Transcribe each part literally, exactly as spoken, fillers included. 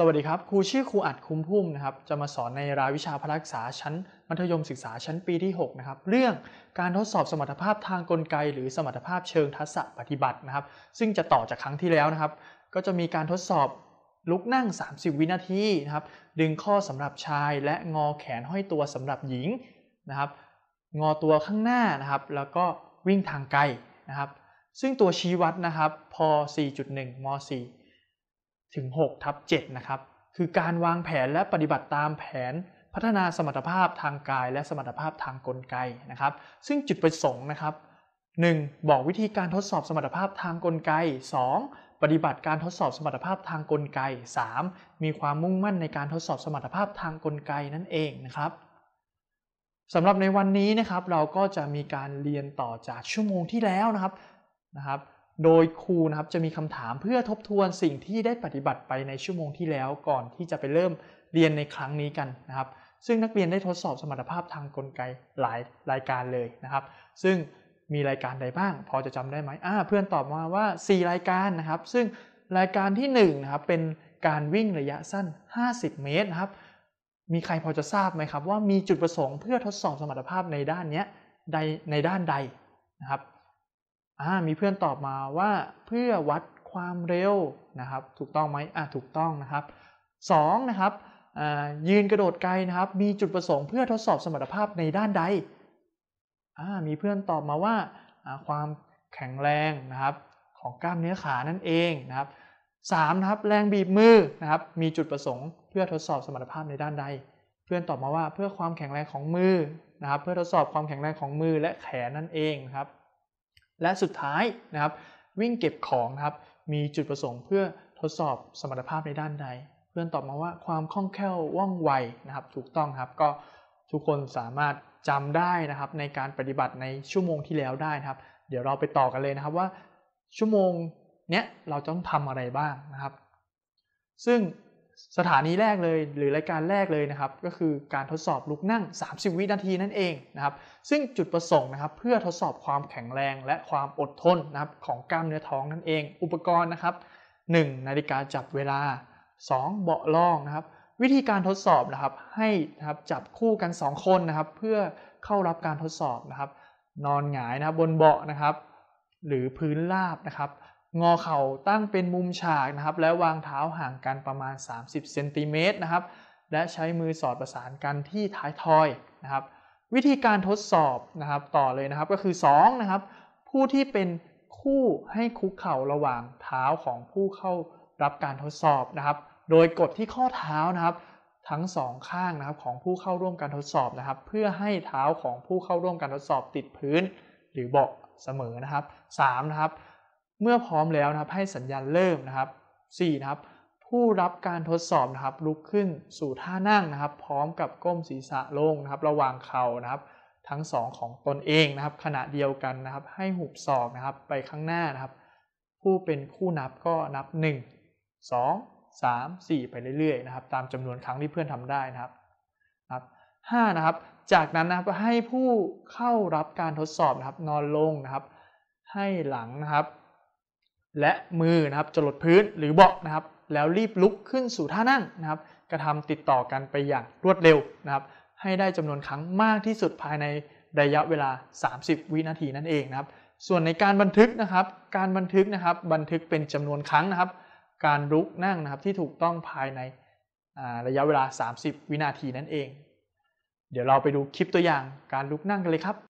สวัสดีครับครูชื่อครูอัดคุ้มพุ่มนะครับจะมาสอนในรายวิชาพละศึกษาชั้นมัธยมศึกษาชั้นปีที่หกนะครับเรื่องการทดสอบสมรรถภาพทางกลไกหรือสมรรถภาพเชิงทักษะปฏิบัตินะครับซึ่งจะต่อจากครั้งที่แล้วนะครับก็จะมีการทดสอบลุกนั่งสามสิบวินาทีนะครับดึงข้อสำหรับชายและงอแขนห้อยตัวสำหรับหญิงนะครับงอตัวข้างหน้านะครับแล้วก็วิ่งทางไกลนะครับซึ่งตัวชี้วัดนะครับพ สี่จุดหนึ่ง ม สี่ถึงหกทับเจ็ดนะครับคือการวางแผนและปฏิบัติตามแผนพัฒนาสมรรถภาพทางกายและสมรรถภาพทางกลไกนะครับซึ่งจุดประสงค์นะครับหนึ่งบอกวิธีการทดสอบสมรรถภาพทางกลไกสองปฏิบัติการทดสอบสมรรถภาพทางกลไกสามมีความมุ่งมั่นในการทดสอบสมรรถภาพทางกลไกนั่นเองนะครับสำหรับในวันนี้นะครับเราก็จะมีการเรียนต่อจากชั่วโมงที่แล้วนะครับนะครับโดยครูนะครับจะมีคำถามเพื่อทบทวนสิ่งที่ได้ปฏิบัติไปในชั่วโมงที่แล้วก่อนที่จะไปเริ่มเรียนในครั้งนี้กันนะครับซึ่งนักเรียนได้ทดสอบสมรรถภาพทางกลไกหลายรายการเลยนะครับซึ่งมีรายการใดบ้างพอจะจำได้ไหมอ่าเพื่อนตอบมาว่าสี่รายการนะครับซึ่งรายการที่หนึ่งนะครับเป็นการวิ่งระยะสั้นห้าสิบเมตรนะครับมีใครพอจะทราบไหมครับว่ามีจุดประสงค์เพื่อทดสอบสมรรถภาพในด้านนี้ใดในด้านใดนะครับมีเพื่อนตอบมาว่าเพื่อวัดความเร็วนะครับถูกต้องไหมอ่ะถูกต้องนะครับสองนะครับยืนกระโดดไกลนะครับมีจุดประสงค์เพื่อทดสอบสมรรถภาพในด้านใดมีเพื่อนตอบมาว่าความแข็งแรงนะครับของกล้ามเนื้อขานั่นเองนะครับสามนะครับแรงบีบมือนะครับมีจุดประสงค์เพื่อทดสอบสมรรถภาพในด้านใดเพื่อนตอบมาว่าเพื่อความแข็งแรงของมือนะครับเพื่อทดสอบความแข็งแรงของมือและแขนนั่นเองนะครับและสุดท้ายนะครับวิ่งเก็บของนะครับมีจุดประสงค์เพื่อทดสอบสมรรถภาพในด้านใดเพื่อนตอบมาว่าความคล่องแคล่วว่องไวนะครับถูกต้องครับก็ทุกคนสามารถจำได้นะครับในการปฏิบัติในชั่วโมงที่แล้วได้นะครับเดี๋ยวเราไปต่อกันเลยนะครับว่าชั่วโมงเนี้ยเราต้องทำอะไรบ้างนะครับซึ่งสถานีแรกเลยหรือรายการแรกเลยนะครับก็คือการทดสอบลุกนั่งสามสิบวินาทีนั่นเองนะครับซึ่งจุดประสงค์นะครับเพื่อทดสอบความแข็งแรงและความอดทนนะครับของกล้ามเนื้อท้องนั่นเองอุปกรณ์นะครับหนึ่งนาฬิกาจับเวลาสองเบาะรองนะครับวิธีการทดสอบนะครับให้นะครับจับคู่กันสองคนนะครับเพื่อเข้ารับการทดสอบนะครับนอนหงายนะครับบนเบาะนะครับหรือพื้นราบนะครับงอเข่าตั้งเป็นมุมฉากนะครับและวางเท้าห่างกันประมาณสามสิบเซนติเมตรนะครับและใช้มือสอดประสานกันที่ท้ายทอยนะครับวิธีการทดสอบนะครับต่อเลยนะครับก็คือสองนะครับผู้ที่เป็นคู่ให้คุกเข่าระหว่างเท้าของผู้เข้ารับการทดสอบนะครับโดยกดที่ข้อเท้านะครับทั้งสองข้างนะครับของผู้เข้าร่วมการทดสอบนะครับเพื่อให้เท้าของผู้เข้าร่วมการทดสอบติดพื้นหรือเบาะเสมอนะครับสามนะครับเมื่อพร้อมแล้วนะครับให้สัญญาณเริ่มนะครับสี่นะครับผู้รับการทดสอบนะครับลุกขึ้นสู่ท่านั่งนะครับพร้อมกับก้มศีรษะลงนะครับระหว่างเข่านะครับทั้งสองของตนเองนะครับขณะเดียวกันนะครับให้หุบศอกนะครับไปข้างหน้านะครับผู้เป็นคู่นับก็นับหนึ่ง สอง สาม สี่ไปเรื่อยๆนะครับตามจำนวนครั้งที่เพื่อนทำได้นะครับครับห้านะครับจากนั้นนะครับให้ผู้เข้ารับการทดสอบนะครับนอนลงนะครับให้หลังนะครับและมือนะครับจรดพื้นหรือเบาะนะครับแล้วรีบลุกขึ้นสู่ท่านั่งนะครับกระทำติดต่อกันไปอย่างรวดเร็วนะครับให้ได้จำนวนครั้งมากที่สุดภายในระยะเวลาสามสิบวินาทีนั่นเองนะครับส่วนในการบันทึกนะครับการบันทึกนะครับบันทึกเป็นจำนวนครั้งนะครับการลุกนั่งนะครับที่ถูกต้องภายในระยะเวลาสามสิบวินาทีนั่นเองเดี๋ยวเราไปดูคลิปตัวอย่างการลุกนั่งกันเลยครับ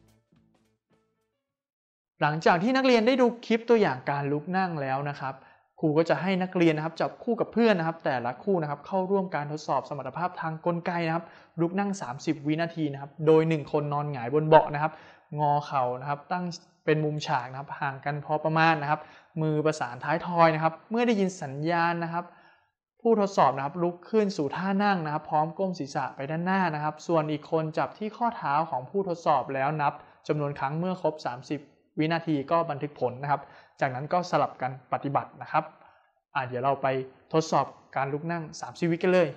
หลังจากที่นักเรียนได้ดูคลิปตัวอย่างการลุกนั่งแล้วนะครับครูก็จะให้นักเรียนนะครับจับคู่กับเพื่อนนะครับแต่ละคู่นะครับเข้าร่วมการทดสอบสมรรถภาพทางกลไกนะครับลุกนั่งสามสิบวินาทีนะครับโดยหนึ่งคนนอนหงายบนเบาะนะครับงอเข่านะครับตั้งเป็นมุมฉากนะครับห่างกันพอประมาณนะครับมือประสานท้ายทอยนะครับเมื่อได้ยินสัญญาณนะครับผู้ทดสอบนะครับลุกขึ้นสู่ท่านั่งนะครับพร้อมก้มศีรษะไปด้านหน้านะครับส่วนอีกคนจับที่ข้อเท้าของผู้ทดสอบแล้วนับจำนวนครั้งเมื่อครบสามสิบวินาทีก็บันทึกผลนะครับจากนั้นก็สลับกันปฏิบัตินะครับอ่ะเดี๋ยวเราไปทดสอบการลุกนั่งสามสิบวิกันเลย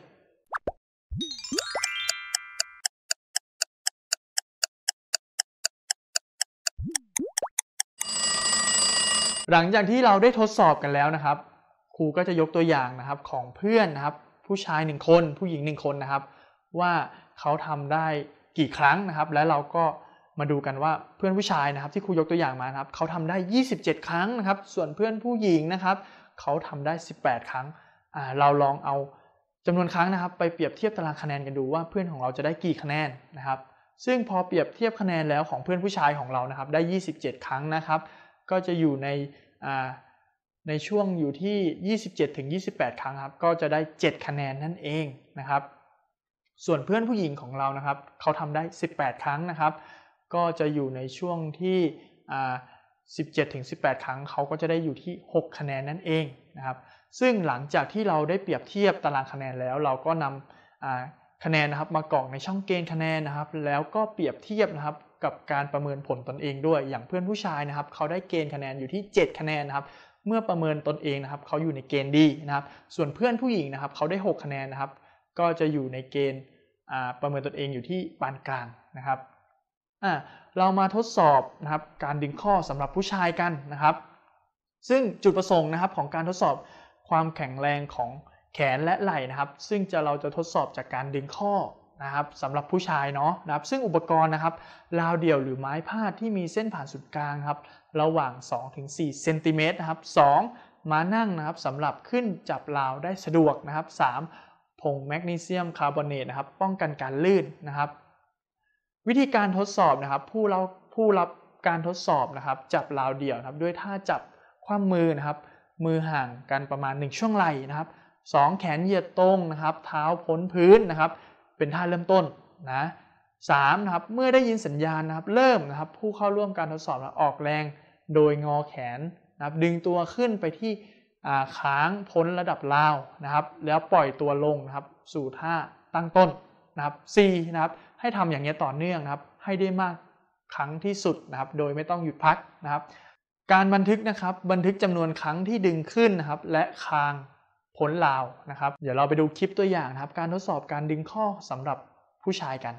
หลังจากที่เราได้ทดสอบกันแล้วนะครับครูก็จะยกตัวอย่างนะครับของเพื่อนนะครับผู้ชายหนึ่งคนผู้หญิงหนึ่งคนนะครับว่าเขาทำได้กี่ครั้งนะครับและเราก็มาดูกันว่าเพื่อนผู้ชายนะครับที่ครูยกตัวอย่างมานะครับเขาทำได้ยี่สิบเจ็ดครั้งนะครับส่วนเพื่อนผู้หญิงนะครับเขาทำได้สิบแปดครั้งอ่าเราลองเอาจำนวนครั้งนะครับไปเปรียบเทียบตารางคะแนนกันดูว่าเพื่อนของเราจะได้กี่คะแนนนะครับซึ่งพอเปรียบเทียบคะแนนแล้วของเพื่อนผู้ชายของเรานะครับได้ยี่สิบเจ็ดครั้งนะครับก็จะอยู่ในอ่าในช่วงอยู่ที่ ยี่สิบเจ็ดถึงยี่สิบแปด ครั้งครับก็จะได้เจ็ดคะแนนนั่นเองนะครับส่วนเพื่อนผู้หญิงของเรานะครับเขาทำได้สิบแปดครั้งนะครับก็จะอยู่ในช่วงที่อ่าสิบเจ็ดถึงสิบแปด ครั้งเขาก็จะได้อยู่ที่หกคะแนนนั่นเองนะครับซึ่งหลังจากที่เราได้เปรียบเทียบตารางคะแนนแล้วเราก็นำอ่าคะแนนนะครับมากรอกในช่องเกณฑ์คะแนนนะครับแล้วก็เปรียบเทียบนะครับกับการประเมินผลตนเองด้วยอย่างเพื่อนผู้ชายนะครับเขาได้เกณฑ์คะแนนอยู่ที่เจ็ดคะแนนนะครับเมื่อประเมินตนเองนะครับเขาอยู่ในเกณฑ์ดีนะครับส่วนเพื่อนผู้หญิงนะครับเขาได้หกคะแนนนะครับก็จะอยู่ในเกณฑ์ประเมินตนเองอยู่ที่ปานกลางนะครับเรามาทดสอบนะครับการดึงข้อสำหรับผู้ชายกันนะครับซึ่งจุดประสงค์นะครับของการทดสอบความแข็งแรงของแขนและไหล่นะครับซึ่งจะเราจะทดสอบจากการดึงข้อนะครับสำหรับผู้ชายเนาะนะครับซึ่งอุปกรณ์นะครับราวเดี่ยวหรือไม้พาดที่มีเส้นผ่านศูนย์กลางครับระหว่าง สองถึงสี่ เซนติเมตรนะครับสองม้านั่งนะครับสำหรับขึ้นจับราวได้สะดวกนะครับสามผงแมกนีเซียมคาร์บอเนตนะครับป้องกันการลื่นนะครับวิธีการทดสอบนะครับผู้รับผู้รับการทดสอบนะครับจับราวเดี่ยวนะครับด้วยท่าจับคว่ำมือนะครับมือห่างกันประมาณหนึ่งช่วงไหล่นะครับสองแขนเหยียดตรงนะครับเท้าพ้นพื้นนะครับเป็นท่าเริ่มต้นนะสามนะครับเมื่อได้ยินสัญญาณนะครับเริ่มนะครับผู้เข้าร่วมการทดสอบออกแรงโดยงอแขนนะครับดึงตัวขึ้นไปที่ค้างพ้นระดับราวนะครับแล้วปล่อยตัวลงนะครับสู่ท่าตั้งต้นนะครับสี่นะครับให้ทำอย่างนี้ต่อเนื่องนะครับให้ได้มากครั้งที่สุดนะครับโดยไม่ต้องหยุดพักนะครับการบันทึกนะครับบันทึกจำนวนครั้งที่ดึงขึ้นนะครับและคางพ้นราวนะครับเดี๋ยวเราไปดูคลิปตัวอย่างนะครับการทดสอบการดึงข้อสำหรับผู้ชายกัน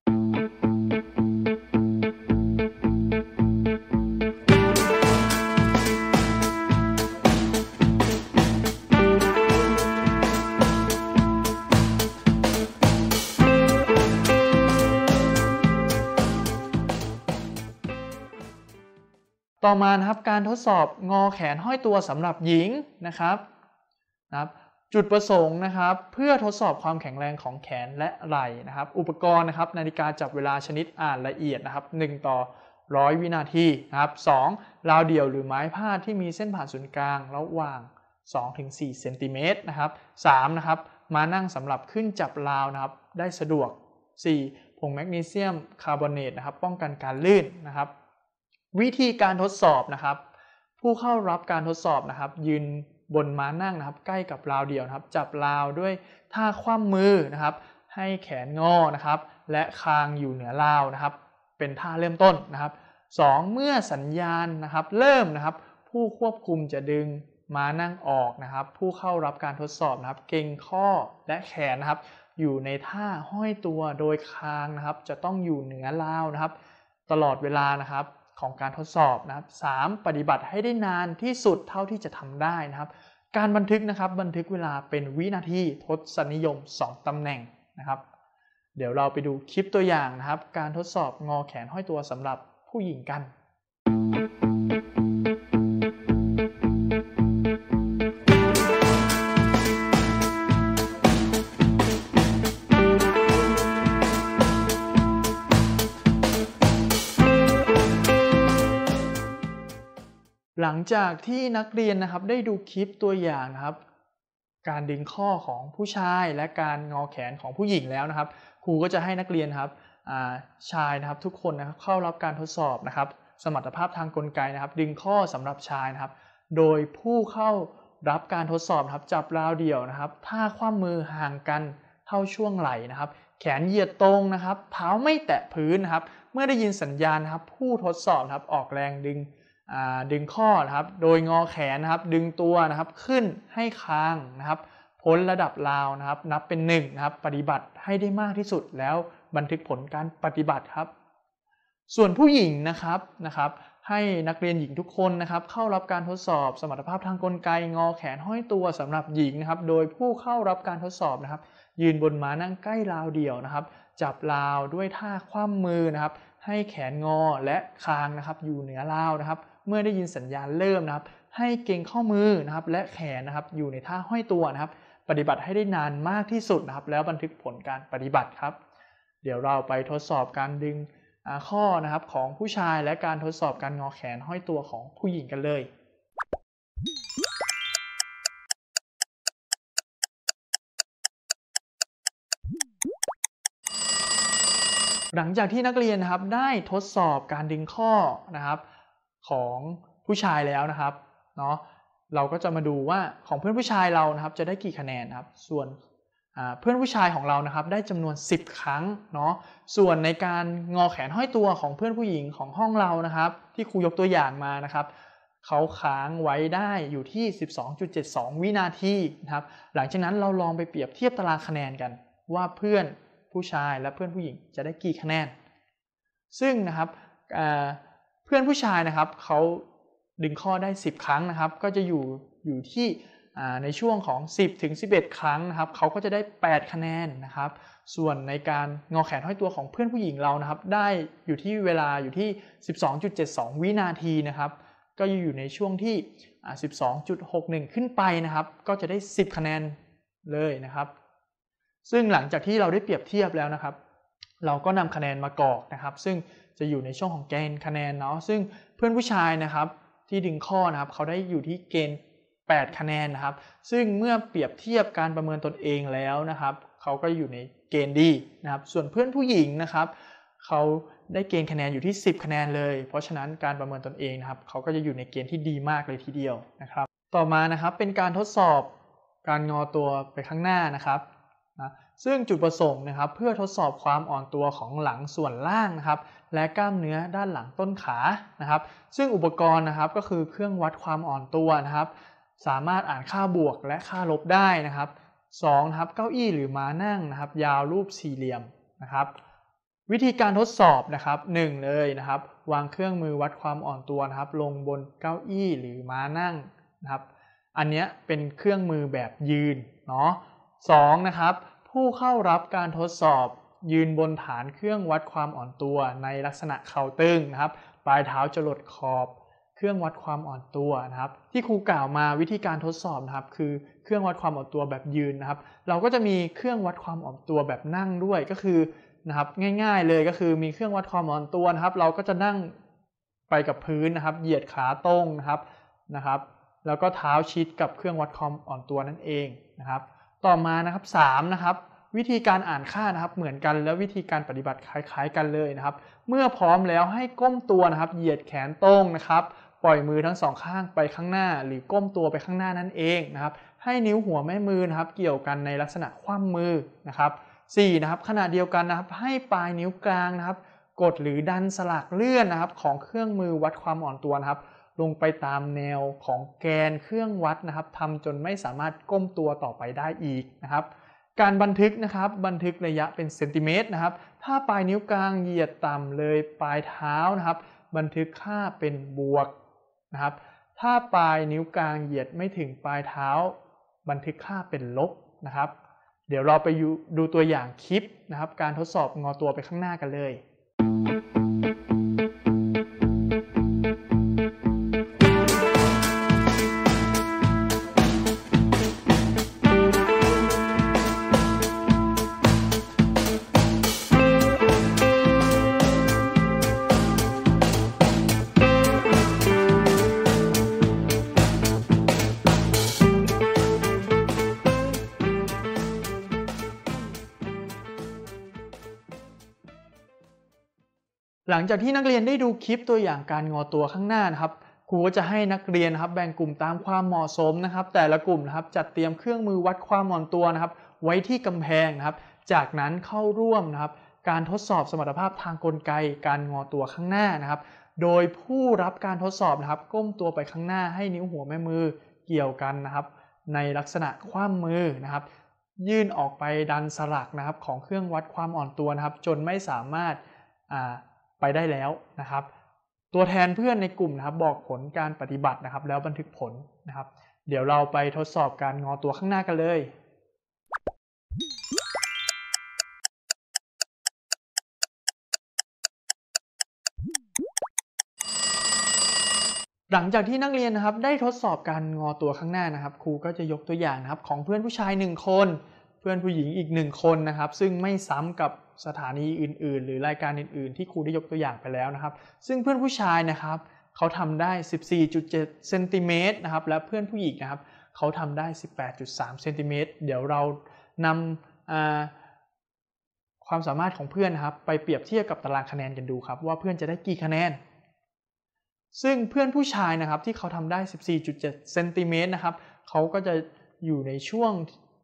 ต่อมานะครับการทดสอบงอแขนห้อยตัวสำหรับหญิงนะครับนะครับจุดประสงค์นะครับเพื่อทดสอบความแข็งแรงของแขนและไหล่นะครับอุปกรณ์นะครับนาฬิกาจับเวลาชนิดอ่านละเอียดนะครับหนึ่งต่อหนึ่งร้อยวินาทีนะครับสองราวเดี่ยวหรือไม้พาดที่มีเส้นผ่านศูนย์กลางระหว่าง สองถึงสี่ เซนติเมตรนะครับสามนะครับมานั่งสำหรับขึ้นจับราวนะครับได้สะดวกสี่ผงแมกนีเซียมคาร์บอเนตนะครับป้องกันการลื่นนะครับวิธีการทดสอบนะครับผู้เข้ารับการทดสอบนะครับยืนบนม้านั่งนะครับใกล้กับราวเดี่ยวนะครับจับราวด้วยท่าคว่ำมือนะครับให้แขนงอนะครับและคางอยู่เหนือราวนะครับเป็นท่าเริ่มต้นนะครับสองเมื่อสัญญาณนะครับเริ่มนะครับผู้ควบคุมจะดึงม้านั่งออกนะครับผู้เข้ารับการทดสอบนะครับเกร็งข้อและแขนนะครับอยู่ในท่าห้อยตัวโดยคางนะครับจะต้องอยู่เหนือราวนะครับตลอดเวลานะครับของการทดสอบนะครับสามปฏิบัติให้ได้นานที่สุดเท่าที่จะทำได้นะครับการบันทึกนะครับบันทึกเวลาเป็นวินาทีทศนิยมสองตำแหน่งนะครับเดี๋ยวเราไปดูคลิปตัวอย่างนะครับการทดสอบงอแขนห้อยตัวสำหรับผู้หญิงกันหลังจากที่นักเรียนนะครับได้ดูคลิปตัวอย่างนะครับการดึงข้อของผู้ชายและการงอแขนของผู้หญิงแล้วนะครับครูก็จะให้นักเรียนครับชายนะครับทุกคนนะครับเข้ารับการทดสอบนะครับสมรรถภาพทางกลไกนะครับดึงข้อสำหรับชายนะครับโดยผู้เข้ารับการทดสอบนะครับจับราวเดี่ยวนะครับท่าคว่ำมือห่างกันเท่าช่วงไหล่นะครับแขนเหยียดตรงนะครับเท้าไม่แตะพื้นนะครับเมื่อได้ยินสัญญาณนะครับผู้ทดสอบนะครับออกแรงดึงดึงข้อนะครับโดยงอแขนนะครับดึงตัวนะครับขึ้นให้คางนะครับพ้นระดับราวนะครับนับเป็นหนึ่งนะครับปฏิบัติให้ได้มากที่สุดแล้วบันทึกผลการปฏิบัติครับส่วนผู้หญิงนะครับนะครับให้นักเรียนหญิงทุกคนนะครับเข้ารับการทดสอบสมรรถภาพทางกลไกงอแขนห้อยตัวสำหรับหญิงนะครับโดยผู้เข้ารับการทดสอบนะครับยืนบนม้านั่งใกล้ราวเดี่ยวนะครับจับราวด้วยท่าคว่ำมือนะครับให้แขนงอและคางนะครับอยู่เหนือราวนะครับเมื่อได้ยินสัญญาณเริ่มนะครับให้เกร็งข้อมือนะครับและแขนนะครับอยู่ในท่าห้อยตัวนะครับปฏิบัติให้ได้นานมากที่สุดนะครับแล้วบันทึกผลการปฏิบัติครับเดี๋ยวเราไปทดสอบการดึงข้อนะครับของผู้ชายและการทดสอบการงอแขนห้อยตัวของผู้หญิงกันเลยหลังจากที่นักเรียนนะครับได้ทดสอบการดึงข้อนะครับของผู้ชายแล้วนะครับเนาะเราก็จะมาดูว่าของเพื่อนผู้ชายเรานะครับจะได้กี่คะแนนครับส่วนเพื่อนผู้ชายของเรานะครับได้จำนวนสิบครั้งเนาะส่วนในการงอแขนห้อยตัวของเพื่อนผู้หญิงของห้องเรานะครับที่ครูยกตัวอย่างมานะครับเขาค้างไว้ได้อยู่ที่ สิบสองจุดเจ็ดสอง วินาทีนะครับหลังจากนั้นเราลองไปเปรียบเทียบตารางคะแนนกันว่าเพื่อนผู้ชายและเพื่อนผู้หญิงจะได้กี่คะแนนซึ่งนะครับเพื่อนผู้ชายนะครับเขาดึงข้อได้สิบครั้งนะครับก็จะอยู่อยู่ที่ในช่วงของสิบถึงสิบเอ็ดครั้งนะครับเขาก็จะได้แปดคะแนนนะครับส่วนในการงอแขนห้อยตัวของเพื่อนผู้หญิงเรานะครับได้อยู่ที่เวลาอยู่ที่ สิบสองจุดเจ็ดสอง วินาทีนะครับก็อยู่ในช่วงที่ สิบสองจุดหกหนึ่ง ขึ้นไปนะครับก็จะได้สิบคะแนนเลยนะครับซึ่งหลังจากที่เราได้เปรียบเทียบแล้วนะครับเราก็นำคะแนนมากรอกนะครับซึ่งจะอยู่ในช่วงของเกณฑ์คะแนนเนาะซึ่งเพื่อนผู้ชายนะครับที่ดึงข้อนะครับเขาได้อยู่ที่เกณฑ์แปดคะแนนนะครับซึ่งเมื่อเปรียบเทียบการประเมินตนเองแล้วนะครับเขาก็อยู่ในเกณฑ์ดีนะครับส่วนเพื่อนผู้หญิงนะครับเขาได้เกณฑ์คะแนนอยู่ที่สิบคะแนนเลยเพราะฉะนั้นการประเมินตนเองนะครับเขาก็จะอยู่ในเกณฑ์ที่ดีมากเลยทีเดียวนะครับต่อมานะครับเป็นการทดสอบการงอตัวไปข้างหน้านะครับนะซึ่งจุดประสงค์นะครับเพื่อทดสอบความอ่อนตัวของหลังส่วนล่างนะครับและกล้ามเนื้อด้านหลังต้นขานะครับซึ่งอุปกรณ์นะครับก็คือเครื่องวัดความอ่อนตัวนะครับสามารถอ่านค่าบวกและค่าลบได้นะครับสองนะครับเก้าอี้หรือม้านั่งนะครับยาวรูปสี่เหลี่ยมนะครับวิธีการทดสอบนะครับหนึ่งเลยนะครับวางเครื่องมือวัดความอ่อนตัวนะครับลงบนเก้าอี้หรือม้านั่งนะครับอันนี้เป็นเครื่องมือแบบยืนเนาะสองนะครับผู้เข้ารับการทดสอบยืนบนฐานเครื่องวัดความอ่อนตัวในลักษณะเข่าตึงนะครับปลายเท้าจรดขอบเครื่องวัดความอ่อนตัวนะครับที่ครูกล่าวมาวิธีการทดสอบนะครับคือเครื่องวัดความอ่อนตัวแบบยืนนะครับเราก็จะมีเครื่องวัดความอ่อนตัวแบบนั่งด้วยก็คือนะครับง่ายๆเลยก็คือมีเครื่องวัดความอ่อนตัวนะครับเราก็จะนั่งไปกับพื้นนะครับเหยียดขาตรงนะครับนะครับแล้วก็เท้าชิดกับเครื่องวัดความอ่อนตัวนั่นเองนะครับต่อมานะครับสามนะครับวิธีการอ่านค่านะครับเหมือนกันแล้ววิธีการปฏิบัติคล้ายๆกันเลยนะครับเมื่อพร้อมแล้วให้ก้มตัวนะครับเหยียดแขนตรงนะครับปล่อยมือทั้งสองข้างไปข้างหน้าหรือก้มตัวไปข้างหน้านั่นเองนะครับให้นิ้วหัวแม่มือนะครับเกี่ยวกันในลักษณะคว่ำมือนะครับสี่นะครับขณะเดียวกันนะครับให้ปลายนิ้วกลางนะครับกดหรือดันสลักเลื่อนนะครับของเครื่องมือวัดความอ่อนตัวนะครับลงไปตามแนวของแกนเครื่องวัดนะครับทำจนไม่สามารถก้มตัวต่อไปได้อีกนะครับการบันทึกนะครับบันทึกระยะเป็นเซนติเมตรนะครับถ้าปลายนิ้วกลางเหยียดต่ำเลยปลายเท้านะครับบันทึกค่าเป็นบวกนะครับถ้าปลายนิ้วกลางเหยียดไม่ถึงปลายเท้าบันทึกค่าเป็นลบนะครับเดี๋ยวเราไปดูตัวอย่างคลิปนะครับการทดสอบงอตัวไปข้างหน้ากันเลยคหลังจากที่นักเรียนได้ดูคลิปตัวอย่างการงอตัวข้างหน้านะครับครูก็จะให้นักเรียนนะครับแบ่งกลุ่มตามความเหมาะสมนะครับแต่ละกลุ่มนะครับจัดเตรียมเครื่องมือวัดความอ่อนตัวนะครับไว้ที่กำแพงนะครับจากนั้นเข้าร่วมนะครับการทดสอบสมรรถภาพทางกลไกการงอตัวข้างหน้านะครับโดยผู้รับการทดสอบนะครับก้มตัวไปข้างหน้าให้นิ้วหัวแม่มือเกี่ยวกันนะครับในลักษณะคว่ำมือนะครับยื่นออกไปดันสลักนะครับของเครื่องวัดความอ่อนตัวนะครับจนไม่สามารถไปได้แล้วนะครับตัวแทนเพื่อนในกลุ่มนะครับบอกผลการปฏิบัตินะครับแล้วบันทึกผลนะครับเดี๋ยวเราไปทดสอบการงอตัวข้างหน้ากันเลยหลังจากที่นักเรียนนะครับได้ทดสอบการงอตัวข้างหน้านะครับครูก็จะยกตัวอย่างนะครับของเพื่อนผู้ชายหนึ่งคนเพื่อนผู้หญิงอีกหนึ่งคนนะครับซึ่งไม่ซ้ำกับสถานีอื่นๆหรือรายการอื่นๆที่ครูได้ยกตัวอย่างไปแล้วนะครับซึ่งเพื่อนผู้ชายนะครับเขาทำได้ สิบสี่จุดเจ็ด เซนติเมตรนะครับและเพื่อนผู้หญิงนะครับเขาทำได้ สิบแปดจุดสาม เซนติเมตรเดี๋ยวเรานำความสามารถของเพื่อนนะครับไปเปรียบเทียบกับตารางคะแนนกันดูครับว่าเพื่อนจะได้กี่คะแนนซึ่งเพื่อนผู้ชายนะครับที่เขาทำได้ สิบสี่จุดเจ็ด เซนติเมตรนะครับเขาก็จะอยู่ในช่วง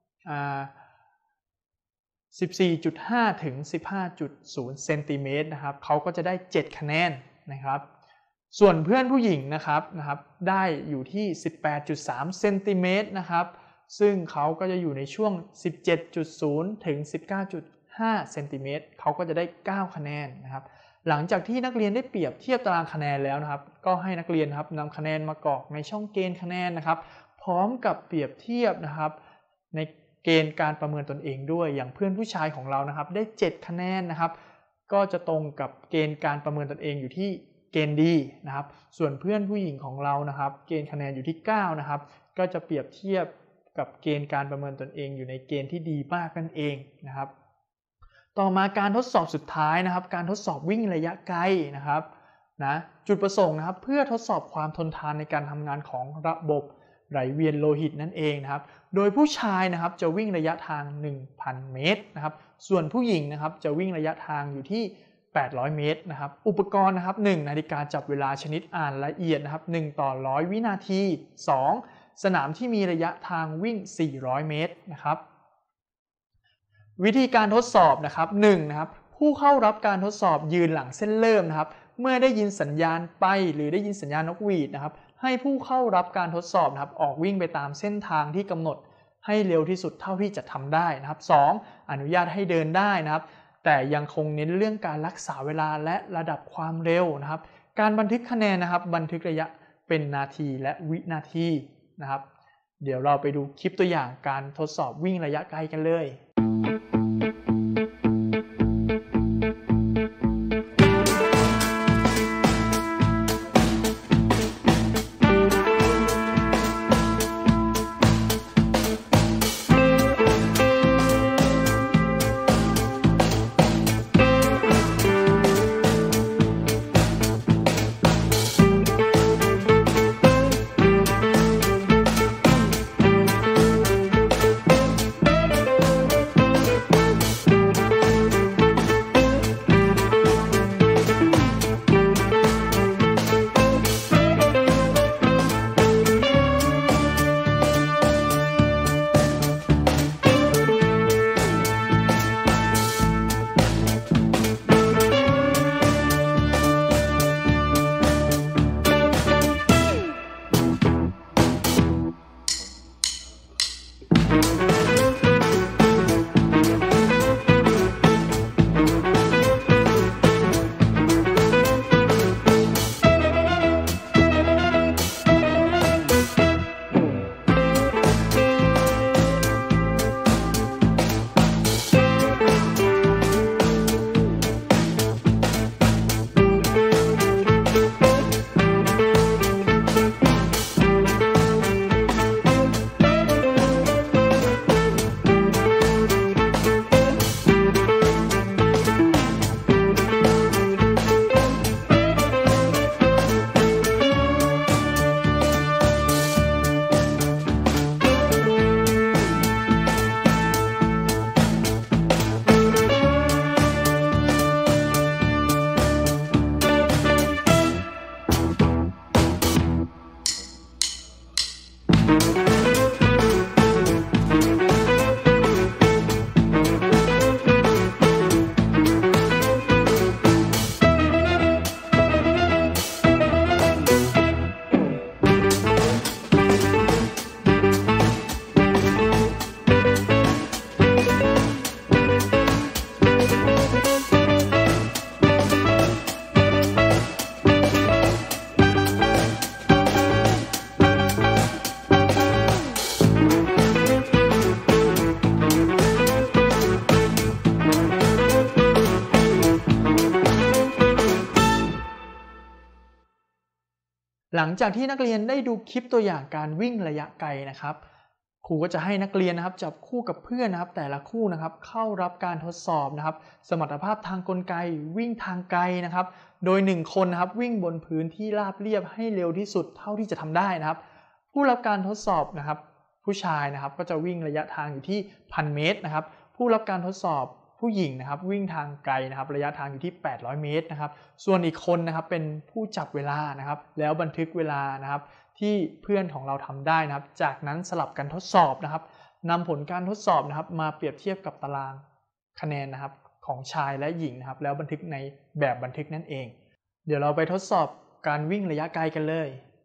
สิบสี่จุดห้า ถึง สิบห้าจุดศูนย์ เซนติเมตรนะครับเขาก็จะได้เจ็ดคะแนนนะครับส่วนเพื่อนผู้หญิงนะครับนะครับได้อยู่ที่ สิบแปดจุดสาม เซนติเมตรนะครับซึ่งเขาก็จะอยู่ในช่วง สิบเจ็ดจุดศูนย์ ถึง สิบเก้าจุดห้า เซนติเมตรเขาก็จะได้เก้าคะแนนนะครับหลังจากที่นักเรียนได้เปรียบเทียบตารางคะแนนแล้วนะครับก็ให้นักเรียนครับนำคะแนนมากรอกในช่องเกณฑ์คะแนนนะครับพร้อมกับเปรียบเทียบนะครับในเกณฑ์การประเมินตนเองด้วยอย่างเพื่อนผู้ชายของเรานะครับได้เจ็ดคะแนนนะครับก็จะตรงกับเกณฑ์การประเมินตนเองอยู่ที่เกณฑ์ดีนะครับส่วนเพื่อนผู้หญิงของเรานะครับเกณฑ์คะแนนอยู่ที่เก้านะครับก็จะเปรียบเทียบกับเกณฑ์การประเมินตนเองอยู่ในเกณฑ์ที่ดีมากนั่นเองนะครับต่อมาการทดสอบสุดท้ายนะครับการทดสอบวิ่งระยะไกลนะครับนะจุดประสงค์นะครับเพื่อทดสอบความทนทานในการทำงานของระบบไหลเวียนโลหิตนั่นเองนะครับโดยผู้ชายนะครับจะวิ่งระยะทาง หนึ่งพัน เมตรนะครับส่วนผู้หญิงนะครับจะวิ่งระยะทางอยู่ที่แปดร้อยเมตรนะครับอุปกรณ์นะครับหนึ่งนาฬิกาจับเวลาชนิดอ่านละเอียดนะครับหนึ่งต่อหนึ่งร้อยวินาทีสองสนามที่มีระยะทางวิ่งสี่ร้อยเมตรนะครับวิธีการทดสอบนะครับหนึ่งนะครับผู้เข้ารับการทดสอบยืนหลังเส้นเริ่มนะครับเมื่อได้ยินสัญญาณไปหรือได้ยินสัญญาณนกหวีดนะครับให้ผู้เข้ารับการทดสอบนะครับออกวิ่งไปตามเส้นทางที่กำหนดให้เร็วที่สุดเท่าที่จะทำได้นะครับสองอนุญาตให้เดินได้นะครับแต่ยังคงเน้นเรื่องการรักษาเวลาและระดับความเร็วนะครับการบันทึกคะแนนนะครับบันทึกระยะเป็นนาทีและวินาทีนะครับเดี๋ยวเราไปดูคลิปตัวอย่างการทดสอบวิ่งระยะไกลกันเลยหลังจากที่นักเรียนได้ดูคลิปตัวอย่างการวิ่งระยะไกลนะครับครูก็จะให้นักเรียนนะครับจับคู่กับเพื่อนนะครับแต่ละคู่นะครับเข้ารับการทดสอบนะครับสมรรถภาพทางกลไกวิ่งทางไกลนะครับโดยหนึ่งคนนะครับวิ่งบนพื้นที่ราบเรียบให้เร็วที่สุดเท่าที่จะทำได้นะครับผู้รับการทดสอบนะครับผู้ชายนะครับก็จะวิ่งระยะทางอยู่ที่หนึ่งพันเมตรนะครับผู้รับการทดสอบผู้หญิงนะครับวิ่งทางไกลนะครับระยะทางอยู่ที่แปดร้อยเมตรนะครับส่วนอีกคนนะครับเป็นผู้จับเวลานะครับแล้วบันทึกเวลานะครับที่เพื่อนของเราทำได้นะครับจากนั้นสลับกันทดสอบนะครับนำผลการทดสอบนะครับมาเปรียบเทียบกับตารางคะแนนนะครับของชายและหญิงนะครับแล้วบันทึกในแบบบันทึกนั่นเองเดี๋ยวเราไปทดสอบการวิ่งระยะไกลกันเลย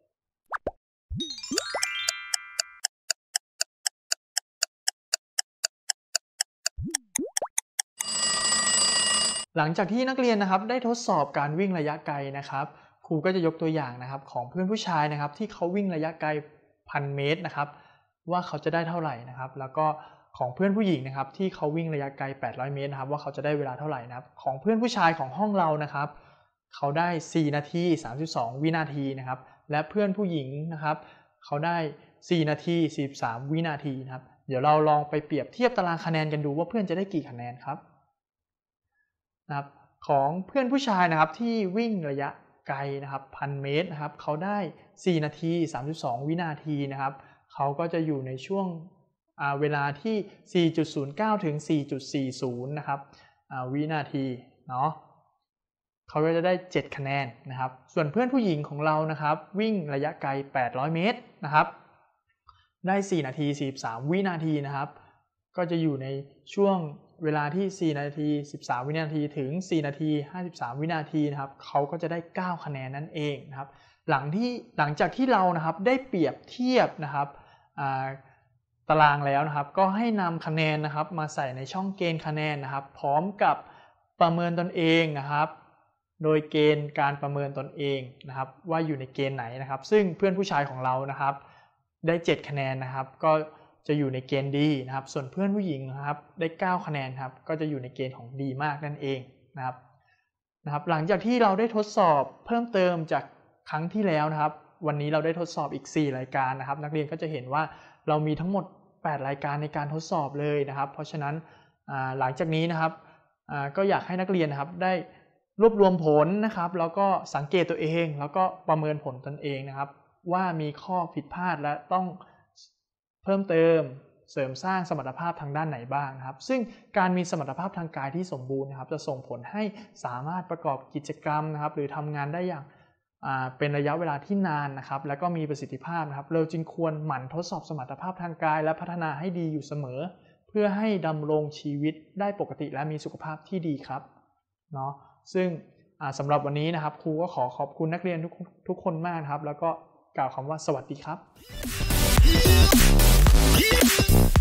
หลังจากที่นักเรียนนะครับได้ทดสอบการวิ่งระยะไกลนะครับครูก็จะยกตัวอย่างนะครับของเพื่อนผู้ชายนะครับที่เขาวิ่งระยะไกลพันเมตรนะครับว่าเขาจะได้เท่าไหร่นะครับแล้วก็ของเพื่อนผู้หญิงนะครับที่เขาวิ่งระยะไกลแปดร้อยเมตรนะครับว่าเขาจะได้เวลาเท่าไหร่นะครับของเพื่อนผู้ชายของห้องเรานะครับเขาได้สี่นาทีสามสิบสองวินาทีนะครับและเพื่อนผู้หญิงนะครับเขาได้สี่นาทีสี่สิบสามวินาทีนะครับเดี๋ยวเราลองไปเปรียบเทียบตารางคะแนนกันดูว่าเพื่อนจะได้กี่คะแนนครับนะครับของเพื่อนผู้ชายนะครับที่วิ่งระยะไกลนะครับหนึ่งพันเมตรนะครับเขาได้สี่นาทีสามสิบสองวินาทีนะครับเขาก็จะอยู่ในช่วงเวลาที่ สี่จุดศูนย์เก้า ถึง สี่จุดสี่ศูนย์ นะครับวินาทีเนาะเขาก็จะได้เจ็ดคะแนนนะครับส่วนเพื่อนผู้หญิงของเรานะครับวิ่งระยะไกลแปดร้อยเมตรนะครับได้สี่นาทีสี่สิบสามวินาทีนะครับก็จะอยู่ในช่วงเวลาที่สี่นาทีสิบสามวินาทีถึงสี่นาทีห้าสิบสามวินาทีนะครับเขาก็จะได้เก้าคะแนนนั่นเองนะครับหลังที่หลังจากที่เรานะครับได้เปรียบเทียบนะครับตารางแล้วนะครับก็ให้นำคะแนนนะครับมาใส่ในช่องเกณฑ์คะแนนนะครับพร้อมกับประเมินตนเองนะครับโดยเกณฑ์การประเมินตนเองนะครับว่าอยู่ในเกณฑ์ไหนนะครับซึ่งเพื่อนผู้ชายของเรานะครับได้เจ็ดคะแนนนะครับก็จะอยู่ในเกณฑ์ดีนะครับส่วนเพื่อนผู้หญิงนะครับได้เก้าคะแนนครับก็จะอยู่ในเกณฑ์ของดีมากนั่นเองนะครับนะครับหลังจากที่เราได้ทดสอบเพิ่มเติมจากครั้งที่แล้วนะครับวันนี้เราได้ทดสอบอีกสี่รายการนะครับนักเรียนก็จะเห็นว่าเรามีทั้งหมดแปดรายการในการทดสอบเลยนะครับเพราะฉะนั้นหลังจากนี้นะครับก็อยากให้นักเรียนนะครับได้รวบรวมผลนะครับแล้วก็สังเกตตัวเองแล้วก็ประเมินผลตนเองนะครับว่ามีข้อผิดพลาดและต้องเพิ่มเติมเสริมสร้างสมรรถภาพทางด้านไหนบ้างนะครับซึ่งการมีสมรรถภาพทางกายที่สมบูรณ์นะครับจะส่งผลให้สามารถประกอบกิจกรรมนะครับหรือทำงานได้อย่างเป็นระยะเวลาที่นานนะครับและก็มีประสิทธิภาพนะครับเราจึงควรหมั่นทดสอบสมรรถภาพทางกายและพัฒนาให้ดีอยู่เสมอเพื่อให้ดำรงชีวิตได้ปกติและมีสุขภาพที่ดีครับเนาะซึ่งสำหรับวันนี้นะครับครูก็ขอขอบคุณนักเรียนทุกทุกคนมากครับแล้วก็กล่าวคำว่าสวัสดีครับ